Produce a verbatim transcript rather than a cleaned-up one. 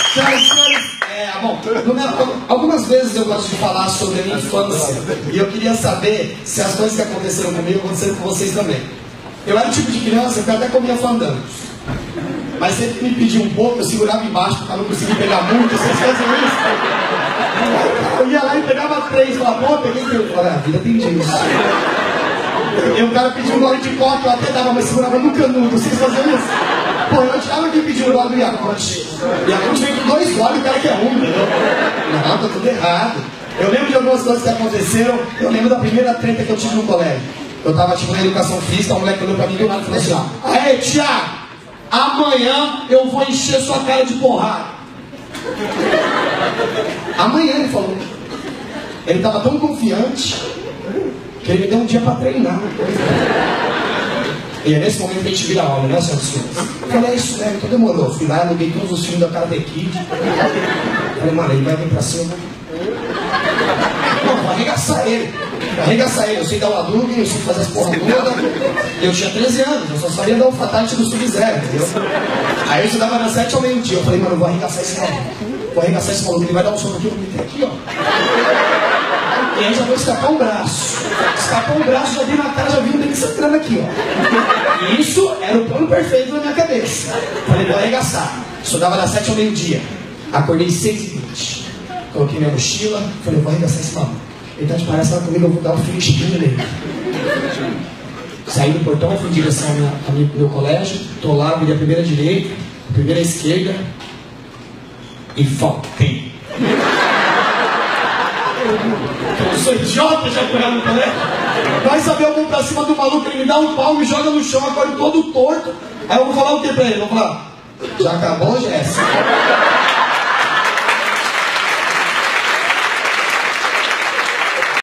Senhoras e senhores, é, bom, algumas vezes eu gosto de falar sobre a minha infância. E eu queria saber se as coisas que aconteceram comigo aconteceram com vocês também. Eu era o tipo de criança que eu até comia fandangos. Mas sempre me pedia um pouco, eu segurava embaixo para não conseguir pegar muito. Vocês faziam isso? Eu ia lá e pegava três, falava, pô, peguei três. Eu falava, a vida tem disso. E o cara pediu um gole de coca, eu até dava, mas segurava no canudo. Vocês faziam isso? Pô, eu achava que pediu um gole do Yakult. Yakult vem com dois goles e o cara que é um, entendeu? Não, tá tudo errado. Eu lembro de algumas coisas que aconteceram. Eu lembro da primeira treta que eu tive no colégio. Eu tava, tipo, na educação física, um moleque olhou pra mim do lado e falou assim, ó, aê, Thiago, amanhã eu vou encher sua cara de porrada. Amanhã ele falou. Ele tava tão confiante que ele me deu um dia pra treinar. E é nesse momento que a gente vira aula, né, senhoras e senhores? Eu falei, é isso mesmo, então demorou. Fui lá, aluguei todos os filmes da Karate Kid. Falei, mano, ele vai vir pra cima. Não, vou arregaçar ele. Vou arregaçar ele. Eu sei dar o Hadouken, eu sei fazer as porra toda. Eu tinha treze anos, eu só sabia dar o Fatality do Sub-Zero, entendeu? Aí eu estudava das sete ao meio-dia. Eu falei, mano, eu vou arregaçar esse maluco. Vou arregaçar esse maluco, ele vai dar um soco aqui, eu vou meter aqui, ó. E aí já vou escapar um braço. Escapou um braço, já vi na cara, já vi um dele sangrando aqui, ó. E isso era o plano perfeito na minha cabeça. Falei, vou arregaçar. Estudava das sete ao meio-dia. Acordei seis e vinte. Coloquei minha mochila, falei, vou arregaçar esse maluco. Ele tá de palhaça lá comigo, eu vou dar um finish nele. Saí do portão, fui em direção ao meu colégio. Tô lá, virei a primeira direita, a primeira esquerda. E faltei. Eu sou idiota, já apanhava no colégio. Vai saber, eu vou pra cima do maluco, ele me dá um pau, me joga no chão, acordo todo torto. Aí eu vou falar o que pra ele? Eu vou falar, já acabou, Jéssica?